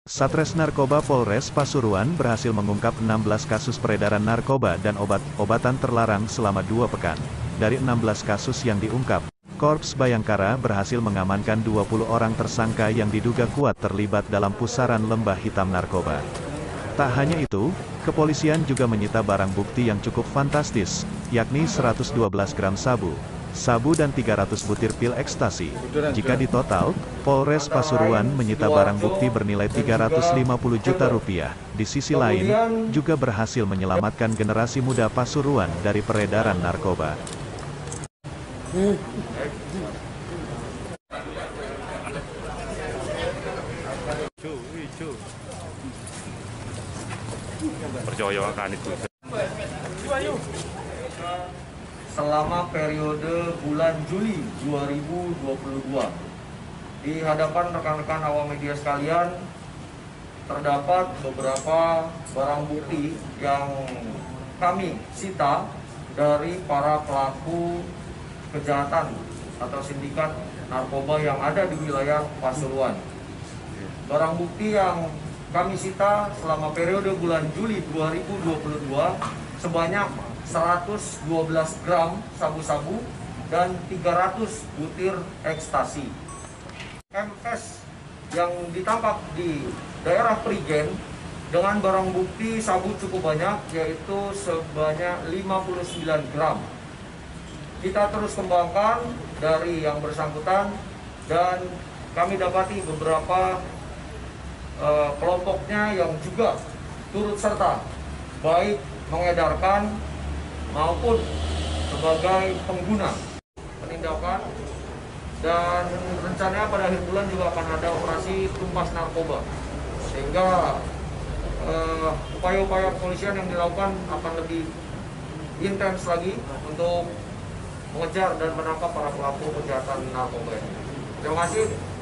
Satres Narkoba Polres Pasuruan berhasil mengungkap 16 kasus peredaran narkoba dan obat-obatan terlarang selama 2 pekan. Dari 16 kasus yang diungkap, Korps Bayangkara berhasil mengamankan 20 orang tersangka yang diduga kuat terlibat dalam pusaran lembah hitam narkoba. Tak hanya itu, kepolisian juga menyita barang bukti yang cukup fantastis, yakni 112 gram sabu dan 300 butir pil ekstasi. Jika ditotal, Polres Pasuruan menyita barang bukti bernilai 350 juta rupiah. Di sisi lain, juga berhasil menyelamatkan generasi muda Pasuruan dari peredaran narkoba. Percaya akan itu. Selama periode bulan Juli 2022, di hadapan rekan-rekan awam media sekalian, terdapat beberapa barang bukti yang kami sita dari para pelaku kejahatan atau sindikat narkoba yang ada di wilayah Pasuruan. Barang bukti yang kami sita selama periode bulan Juli 2022 sebanyak 112 gram sabu-sabu dan 300 butir ekstasi. MS yang ditangkap di daerah Prigen dengan barang bukti sabu cukup banyak, yaitu sebanyak 59 gram. Kita terus kembangkan dari yang bersangkutan dan kami dapati beberapa kelompoknya yang juga turut serta baik mengedarkan maupun sebagai pengguna penindakan, dan rencananya pada akhir bulan juga akan ada operasi tumpas narkoba, sehingga upaya-upaya kepolisian yang dilakukan akan lebih intens lagi untuk mengejar dan menangkap para pelaku kejahatan narkoba. Terima kasih.